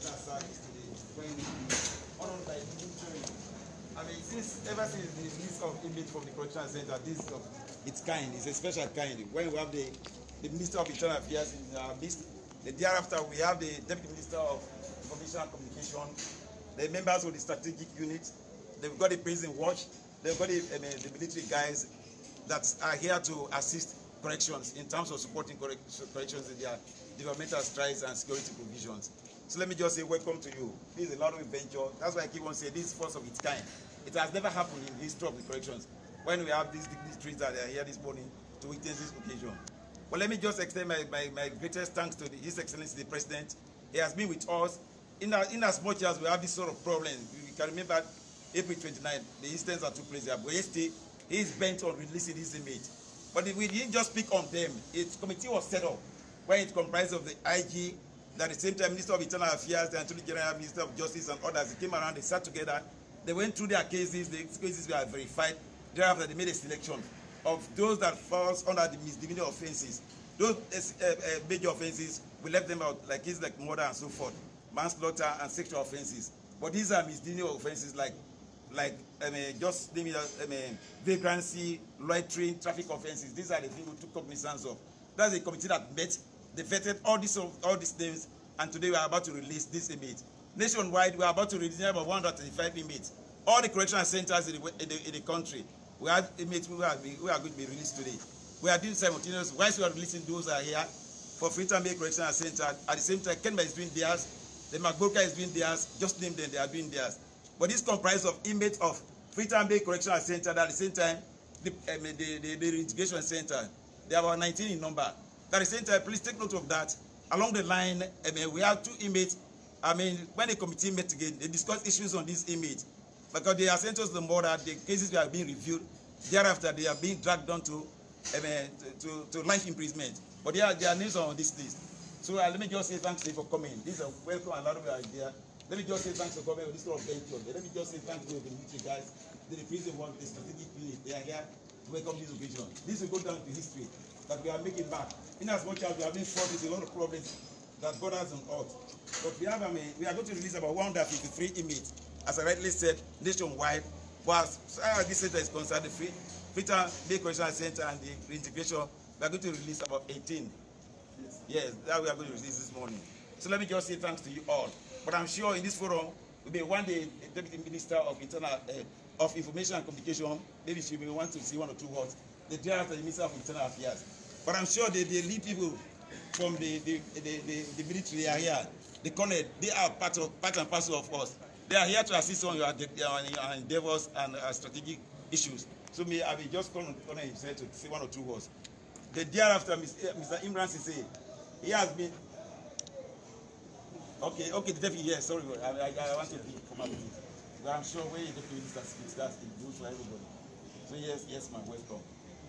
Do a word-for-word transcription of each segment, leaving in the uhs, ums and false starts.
I mean, since ever since the release of image from the Correctional Center, this is of its kind, it's a special kind. When we have the, the Minister of Internal Affairs in our midst, the day after we have the Deputy Minister of Information and Communication, the members of the strategic unit, they've got the prison watch, they've got the, I mean, the military guys that are here to assist corrections in terms of supporting correct, corrections in their developmental strides and security provisions. So let me just say welcome to you. This is a lot of adventure. That's why I keep on saying this is first of its kind. It has never happened in the history of the corrections when we have these dignitaries that are here this morning to witness this occasion. But let me just extend my, my, my greatest thanks to the, His Excellency the President. He has been with us in, a, in as much as we have this sort of problem. We can remember April twenty-ninth, the instance that took place there. But yesterday, he is bent on releasing his image. But we didn't just speak on them. A committee was set up where it comprised of the I G, at the same time Minister of Internal Affairs, the Attorney General, Minister of Justice, and others. They came around, they sat together, they went through their cases, the cases were verified. Thereafter, they made a selection of those that falls under the misdemeanor offenses. Those uh, uh, major offenses, we left them out, like cases like murder and so forth, manslaughter and sexual offenses. But these are misdemeanor offenses like, like I mean, just name it, I mean, vagrancy, loitering, traffic offenses. These are the things we took cognizance of. That's a committee that met. They vetted all these all these names, and today we are about to release this image. Nationwide, we are about to release about one hundred thirty-five images. All the correctional centers in the, in the, in the country, we have images who are, who are going to be released today. We are doing simultaneous. Whilst we are releasing those are here for Freetown Bay Correctional Center, at the same time, Kenba is doing theirs, the Magboka is doing theirs, just name them, they are doing theirs. But this comprises of images of Freetown Bay Correctional Center, at the same time, the, I mean, the, the, the Reintegration Center. They are about nineteen in number. At the same time, please take note of that. Along the line, I mean, we have two images. I mean, when the committee met again, they discussed issues on this image. Because they are sent us the murder, the cases are being reviewed. Thereafter, they are being dragged down to, I mean, to, to, to life imprisonment. But their, their names are on this list. So uh, let me just say thanks to you for coming. This is a welcome and a lot of your idea. Let me just say thanks for coming with this sort of venture. Let me just say thanks to the military guys, the prison one, the strategic unit. They are here to welcome this occasion. This will go down to history that we are making back. In as much as we have been fought with a lot of problems that borders on earth. But we have, I mean, we are going to release about one hundred fifty-three images, as I rightly said, nationwide. But as far as this center is concerned, the Freetown Bay Correctional Center and the reintegration, we are going to release about eighteen. Yes, yes, that we are going to release this morning. So let me just say thanks to you all. But I'm sure in this forum, we'll be one day the Deputy Minister of Internal uh, of Information and Communication, maybe she may want to see one or two words, the Director, the Minister of Internal Affairs. But I'm sure the, the lead people from the, the, the, the, the military are here. The Colonel, they are part, of, part and parcel of us. They are here to assist on your, your endeavors and uh, strategic issues. So me, I will just call on Colonel himself to say one or two words. The day after, Mister Imran Sise, he has been... Okay, okay, the deputy, yes, sorry, I, I, I want to be formality. But I'm sure when the deputy minister speaks, that's good for everybody. So yes, yes, ma'am, welcome.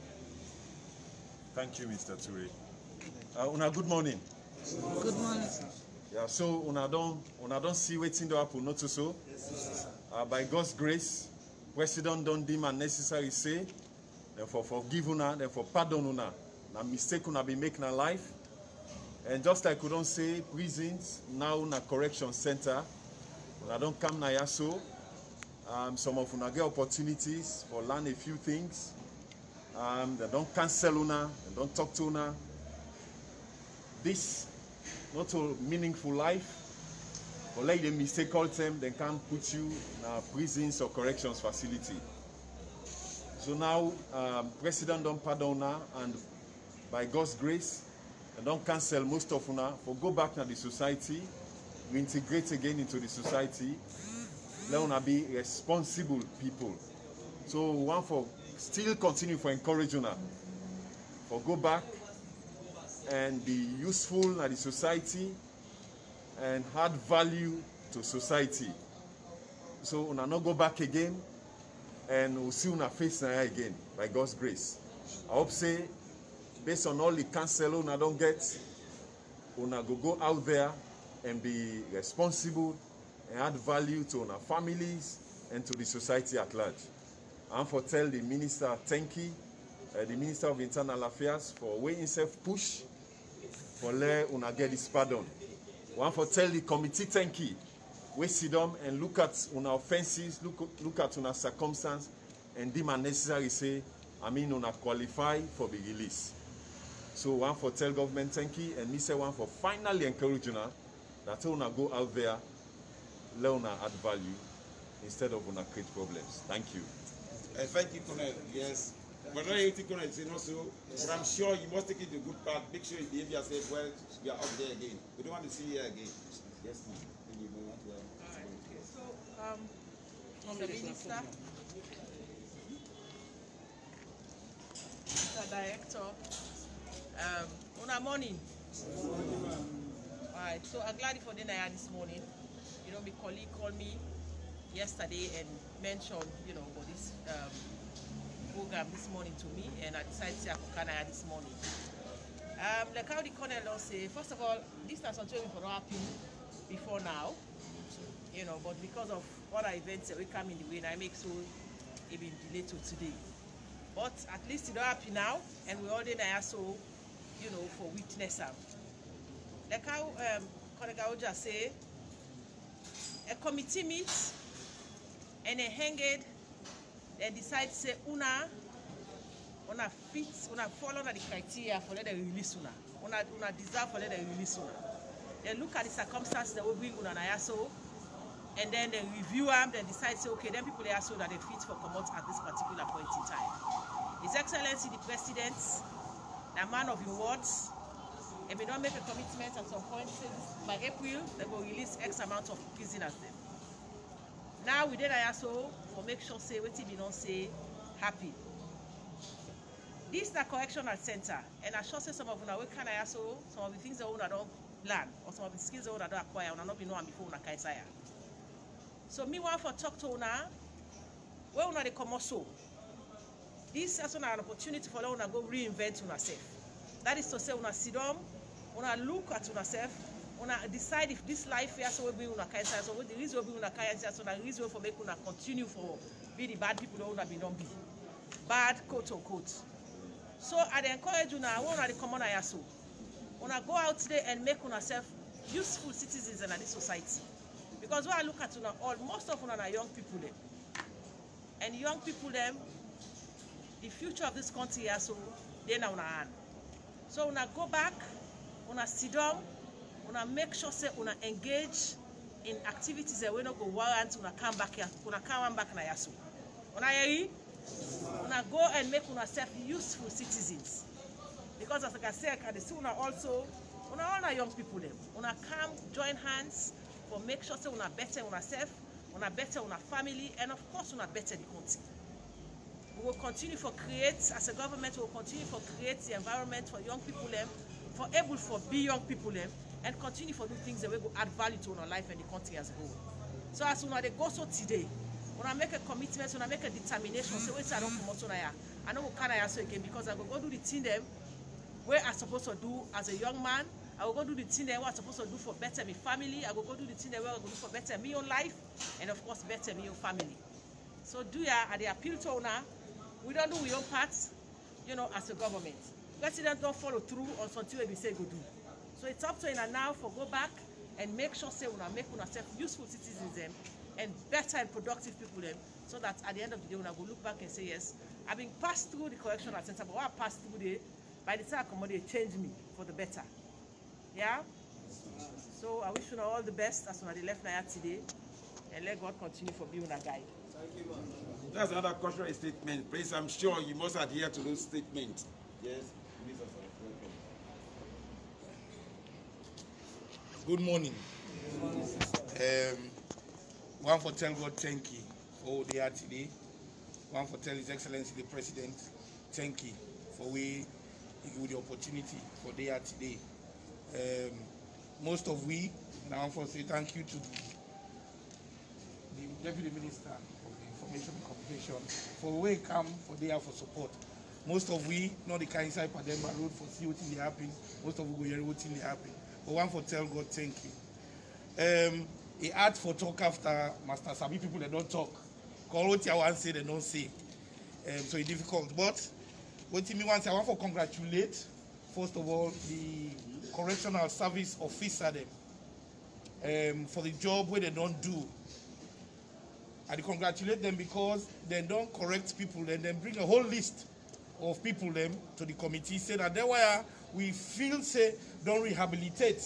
Thank you, Mister Ture. Uh, una good morning. Good morning, sir. Yeah, so una don't una don't see waiting to happen, not to so. Yes, uh, by God's grace, President don't deem unnecessary say, therefore forgive una, therefore pardon una. Na mistake una be making a life. And just like we don't say prisons, now na correction center. Una don't come na yaso. Um, some of una get opportunities for learn a few things. Um, they don't cancel una, they don't talk to una. This not a meaningful life, but like the mistake all them, they can't put you in a prisons or corrections facility. So now, um, President don't pardon una, and by God's grace, they don't cancel most of una, for go back to the society, we integrate again into the society, let una be responsible people. So we want for still continue for encourage una, for go back and be useful at the society and add value to society. So una not go back again and we'll see una face na again by God's grace. I hope say based on all the counsel una don't get, una go go out there and be responsible and add value to una families and to the society at large. And for tell the minister thank you, uh, the Minister of Internal Affairs for way himself push for let una get this pardon. One for tell the committee thank you. We sit down and look at our offenses, look, look at our circumstance, and deem unnecessary say, I mean, una qualify for the release. So one for tell government thank you, and me say one for finally encourage una that una go out there, let una add value instead of una create problems. Thank you. Uh, thank you, Colonel. Yes. But not everything, Colonel, is also, but I'm sure you must take it to good part. Make sure you behave yourself well. We are up there again. We don't want to see you here again. Yes, ma'am. Thank you very much. Okay, so, um, from the minister, Mister Director, um, good morning. All right, so I'm glad for dinner this morning. You know, my colleague called me yesterday and mentioned, you know, about this um, program this morning to me, and I decided to say I could this morning. Um, like how the Colonel say, first of all, this is something for not happen before now, you know, but because of other events that we come in the way, and I make so it been delayed to today. But at least it don't happen now, and we already there so, you know, for witness them. Like how um, Colonel Gaoja say, a committee meets and a hanged and decide say una una fit una follow the criteria for let them release una una una deserve for let them release una. They look at the circumstances that will bring una na so, and then they review them, then decide say okay, then people are so that they fit for come out at this particular point in time. His Excellency the President, a man of your words, and we don't make a commitment at some point say by April they will release X amount of prisoners then. Now we did I so for make sure say what we don't say happy. This is the correctional center, and I sure say some of you know can I also some of the things that we don't learn or some of the skills that we don't acquire and not be known before we can say. So me want for talk to una where una they come also. This is an opportunity for una go reinvent una self. That is to say una sit down, una look at una self. Una decide if this life here so will be una kind so what the reason will be una kind so the reason for make una continue for be the bad people that una be don't be bad quote unquote. So I encourage you now, I want to come on here so una go out there and make una self useful citizens in this society. Because when I look at una all most of una are young people them. And young people them, the future of this country here so they now una hand. So una go back, una sit down. Una make sure say una engage in activities that we not go warrant una come back here, una come back na yasu. Una hear? Una go and make una self useful citizens. Because as I say, I can see una also, una all our young people them. Una come join hands for make sure say una better una self, una better una family, and of course una better the country. We will continue for create as a government. We will continue for create the environment for young people them, for able for be young people them. And continue for do things that will add value to our life and the country as a whole. So as soon as they go so today, when I make a commitment, when I make a determination, say wait I don't come out on here. I know what can I answer again because I will go do the thing them where I'm supposed to do as a young man. I will go do the thing that what I'm supposed to do for better my family. I will go do the thing that what I will do for better me own life and of course better me own family. So do ya at the appeal to owner, we don't do we own parts, you know, as a government. President don't follow through on something we say go do. So it's up to you now for go back and make sure say una make una self useful citizens them and better and productive people them so that at the end of the day una go look back and say yes, I've been passed through the correctional center, but what I passed through there, by the time I come they changed me for the better. Yeah? So I wish you all the best as soon as they left Naya today and let God continue for being a guide. Thank you, man. That's another cultural statement. Please, I'm sure you must adhere to those statements. Yes. Good morning. Um, one for tell God thank you for all they are today. One for tell His Excellency the President thank you for we give the opportunity for they are today. Um, most of we, and I want to say thank you to the Deputy Minister of the Information and Communication for where he come for there for support. Most of we not the kind inside Pademba Road for see what they happen. Most of we go here what they happen. But one for tell God thank you. Um, he had for talk after Master Sabi people they don't talk. Call what you want to say they don't say. Um, so it's difficult. But what me want I want to congratulate first of all the correctional service officer them um, for the job where they don't do. I congratulate them because they don't correct people and then bring a whole list of people them to the committee, say that they were we feel say don't rehabilitate.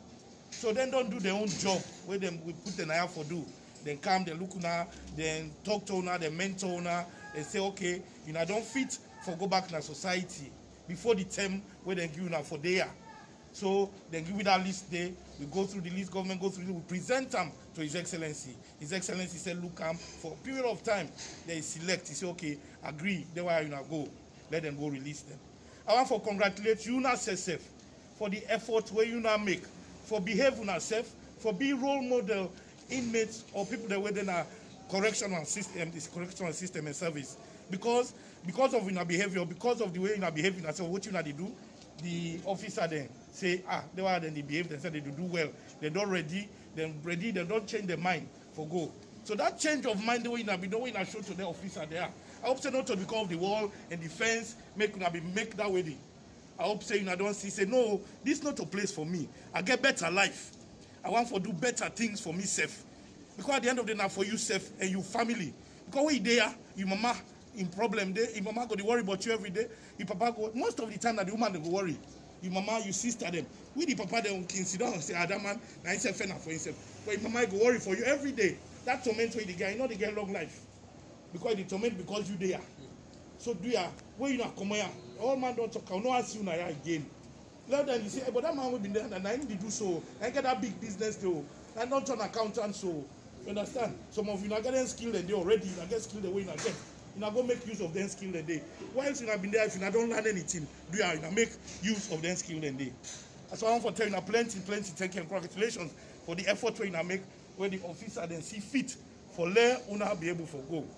So then don't do their own job where them we put an eye for do. Then come, they look now, then talk to her, then mentor her, and say, okay, you know, don't fit for go back in the society before the term where they give you now for there. So then give you that list there. We go through the list, government goes through it, we present them to His Excellency. His Excellency said, look, um, for a period of time, they select. He said, okay, agree, that's why you now go. Let them go release them. I want to congratulate you now, Sesef, for the effort where you now make, for behaving yourself, for being role model inmates or people that were in a correctional system, this correctional system and service. Because because of your behavior, because of the way you behave yourself, what you know they do, the officer then say, ah, they were then they behave, they say they do well. They're not ready, they're ready, they don't change their mind for go. So that change of mind, the way you be, the way you show to the officer there. I hope say not to because of the wall and the fence, make you be make that way. I hope say you don't see, say, no, this is not a place for me. I get better life. I want to do better things for me, self. Because at the end of the day, now for you, self, and your family. Because when you're there, your mama in problem there, your mama go to worry about you every day. Your papa go, most of the time that the woman they go worry. Your mama, your sister them. We the papa they can sit down and say, ah, that man, now he's for himself. But your mama go worry for you every day. That torment for the guy, you know they get long life. Because the torment because you there. So do ya, where you not come here? All man don't talk, I'll not ask you now again. Let them you say, hey, but that man will be there and I need to do so. I get that big business too. I don't turn accountant so. You understand? Some of you not getting skilled and they already, you not get skilled the way you not get. You not go make use of them skill and they. Why else you not been there if you not don't learn anything? Do ya, you not make use of them skill and they. That's why I want to tell you now plenty, plenty, thank you and congratulations for the effort where you not make where the officer then see fit for let una be able to go.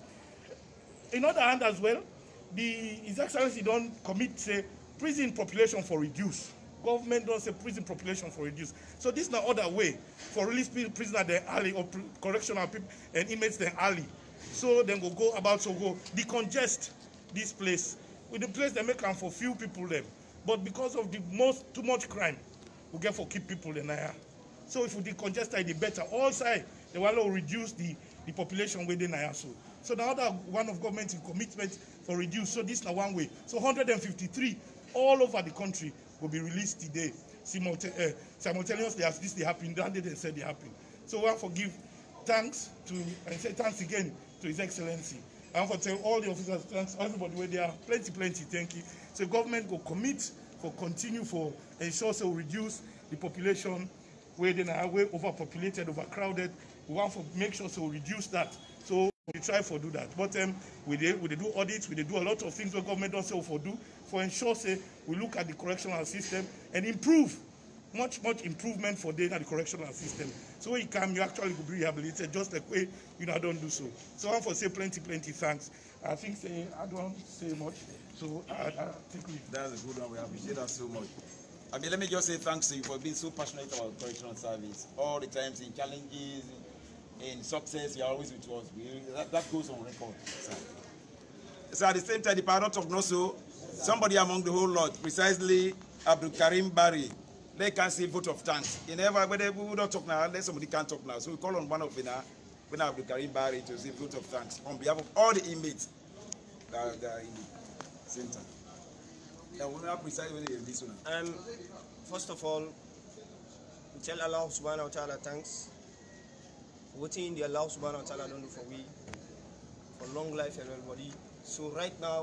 In other hand as well, the His Excellency don't commit say prison population for reduce. Government don't say prison population for reduce. So this is no other way for release prisoner then alley or correctional people and inmates then alley. So then go go about so go decongest this place. With the place they make them for few people them. But because of the most too much crime, we get for keep people in there. So if we decongest it, the better. All side they will reduce the, the population within there. So so the other one of government in commitment for reduce. So this is now one way. So one hundred fifty-three all over the country will be released today. Simulta uh, simultaneously as this they happen, that day they said they happen. So I want to give thanks to and say thanks again to His Excellency. I want to tell all the officers, thanks everybody where they are, plenty, plenty, thank you. So government will commit for continue for ensure so reduce the population where they are way overpopulated, overcrowded. We want to make sure so reduce that. So we try for do that. But um, we they, we they do audits, we they do a lot of things where government don't say for do for ensure say we look at the correctional system and improve much much improvement for the, the correctional system. So when you come, you actually will be rehabilitated just like way you know don't do so. So I want to say plenty plenty thanks. I think say I don't say much. So I, I think we. That's a good one. We appreciate that so much. I mean, let me just say thanks to you for being so passionate about correctional service. All the times in challenges, in, in success, you're always with us. We, that, that goes on record. So. so at the same time, the paradox of Noso, somebody among the whole lot, precisely Abdul Karim Barry, they can say vote of thanks. In ever, whether we don't talk now, unless somebody can't talk now. So we call on one of them now, when Abdul Karim Barry to say vote of thanks on behalf of all the inmates that, that are in the center. Um, first of all, we tell Allah subhanahu wa ta'ala thanks for what in the Allah subhanahu wa ta'ala don't do for we, for long life and everybody. So right now,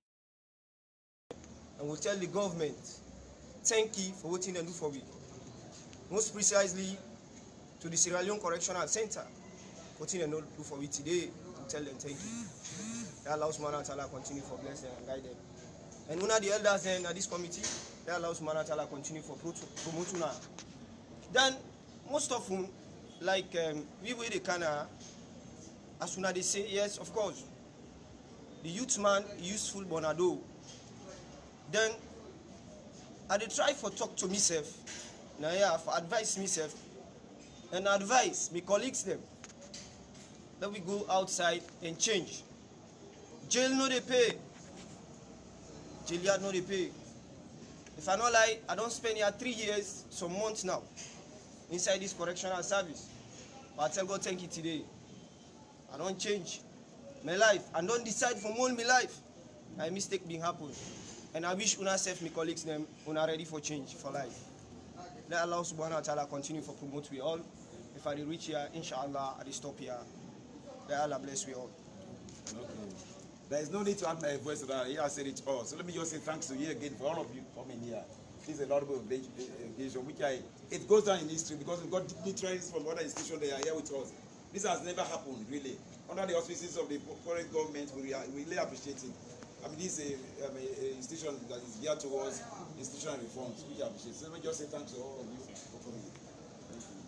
and we tell the government, thank you for what they do for we. Most precisely to the Sierra Leone Correctional Center, what they do for we today, we tell them thank you. Allah subhanahu wa ta'ala continue for bless them and guide them. And one of the elders then at this committee, they allow subhanahu wa ta'ala continue for promoting. Then most of them, like um, we will the Kana, as soon as they say yes, of course, the youth man useful bonado. Then I dey try for talk to myself, now yeah, for advise myself, and advise my colleagues them that we go outside and change. Jail no they pay. Jail yard no they pay. If I not lie, I don't spend here three years, some months now. inside this correctional service. But I tell God thank you today. I don't change my life. I don't decide for more my life. My mistake being happen. And I wish una self, my colleagues, them una ready for change for life. Let Allah subhanahu wa ta'ala continue for promote we all. If I reach here, inshallah, I stop here. Let Allah bless we all. Okay. There is no need to add my voice that he has said it all. So let me just say thanks to you again for all of you coming here. This is a laudable occasion, which I, it goes down in history because we've got dignitaries from other institutions that are here with us. This has never happened, really. Under the auspices of the current government, we, are, we really appreciate it. I mean, this is a, um, a, a institution that is geared towards institutional reforms, which I appreciate. So let me just say thanks to all of you for coming. Thank you.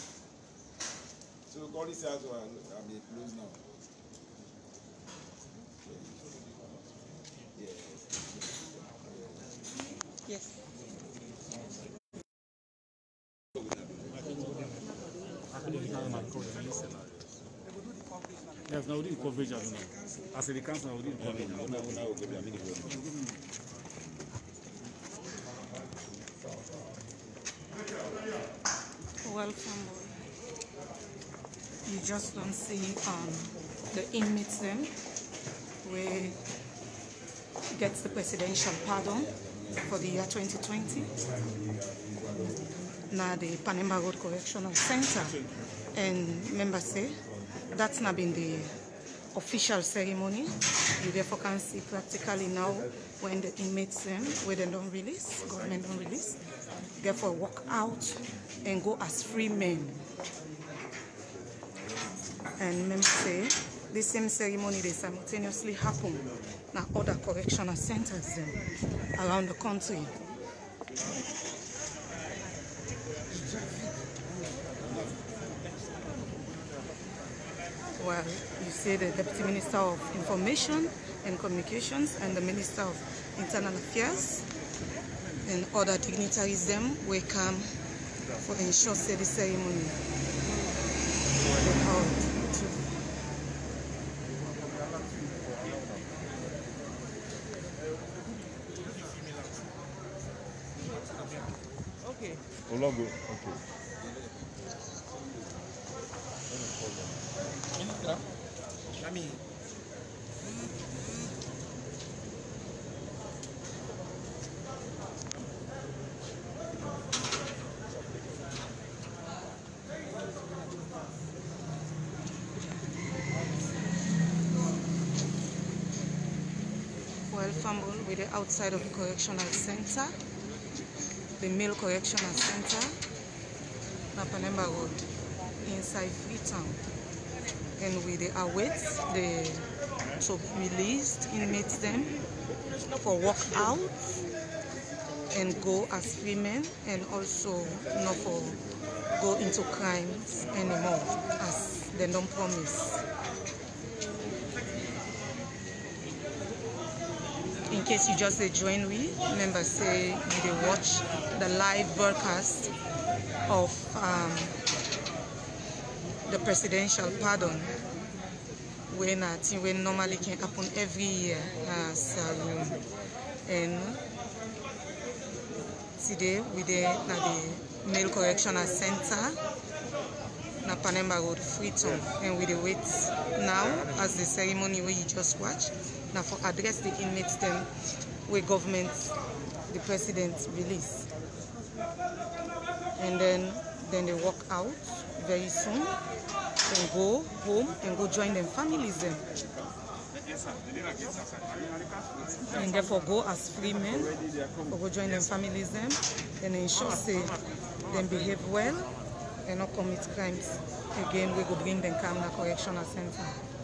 So call this out, I'll be closed now. Yes. Yes, now we do the coverage as well. As a council, we do the coverage. Welcome. You just don't see um, the inmates then, where gets the presidential pardon for the year twenty twenty. Now the Panemba Road Correctional Center, and members say that's not been the official ceremony. You therefore can see practically now when the inmates them, where they don't release, government don't release, therefore walk out and go as free men. And members say the same ceremony they simultaneously happen now other correctional centers them around the country. Well, you see the Deputy Minister of Information and Communications and the Minister of Internal Affairs and other dignitaries them will come for ensure say the ceremony. Okay. Ologo, okay. I mean, well, fumble with the outside of the correctional center, the male correctional center, Panemba Road, inside Freetown. And we they await the to be released inmates them for walk out and go as free men, and also not for go into crimes anymore as they don't promise. In case you just they join we, members say you they watch the live broadcast of um, the presidential pardon, when I think when normally can happen every year as um, and today we there na the male correctional center na Panemba Road, Freetown, and we dey wait now as the ceremony where you just watch now for address the inmates them where government the president release, and then then they walk out very soon and go home and go join them families them, and therefore go as free men or go join them families them and ensure say them behave well and not commit crimes again. We go bring them come to correctional center.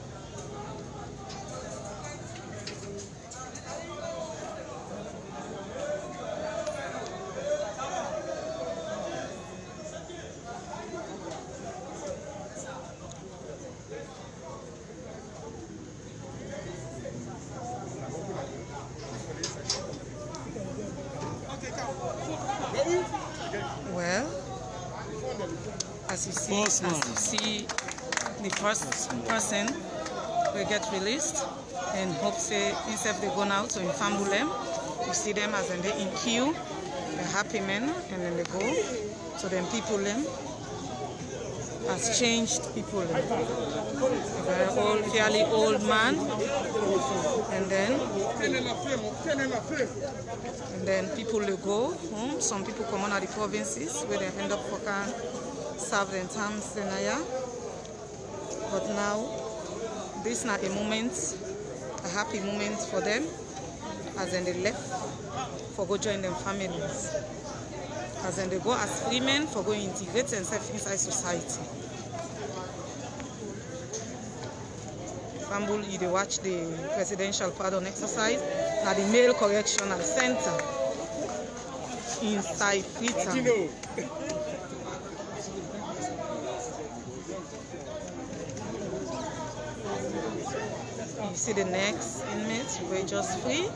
Well, as you see, as you see, the first person will get released, and hope say instead they go now to infamble them, you see them as in they in queue, they're happy men, and then they go So then people them has changed people. A very old, fairly old man, and then and then people they go home. Some people come on at the provinces where they end up for can serve their terms in a year. But now this is not a moment, a happy moment for them, as then they left for go join them families. As then they go as free men for going to integrate themselves inside society. Istanbul, you they watch the presidential pardon exercise at the Male Correctional Center inside Freetown. You see the next inmates who were just free.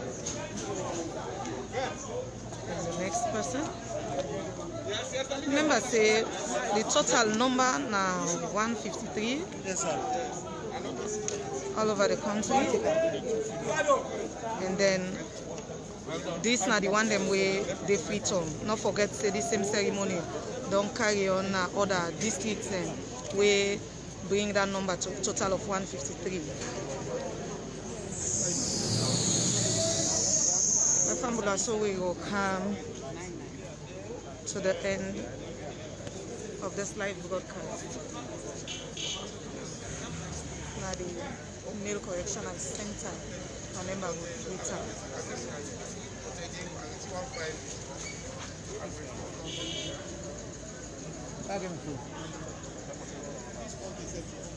And the next person. Remember, say the total number now one fifty-three. Yes, sir. All over the country. And then this now the one them way they free town. Not forget say the same ceremony don't carry on uh, other districts and we bring that number to a total of one fifty-three. So we will come to the end of this live broadcast. Now the Male Correctional Center, remember with Freetown.